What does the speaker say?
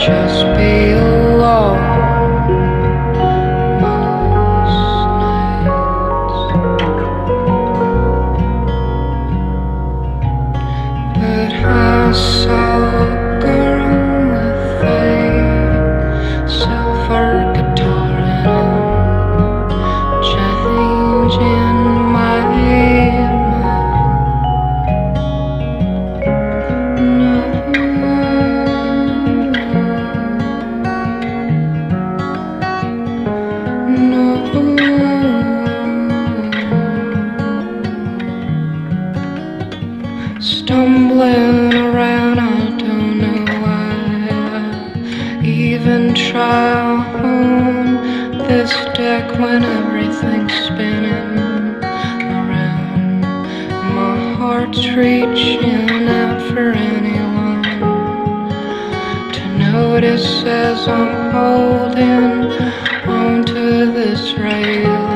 just be alone most nights. But I saw a girl with a silver guitar and a change in my mind. Stumbling around, I don't know why I even try on this deck when everything's spinning around. My heart's reaching out for anyone to notice as I'm holding onto this rail.